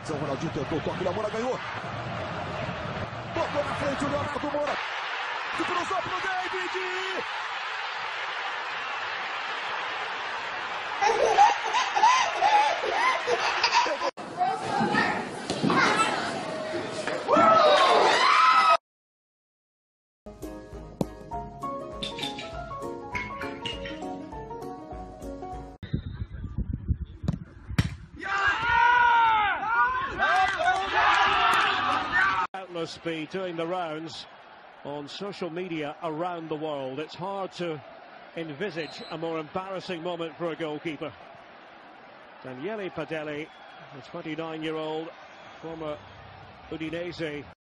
O Ronaldinho tentou, toque da Moura, ganhou. Tocou na frente o Leonardo Moura. Se cruzou pro David. Doubtless be doing the rounds on social media around the world. It's hard to envisage a more embarrassing moment for a goalkeeper. Daniele Padelli, the 29-year-old former Udinese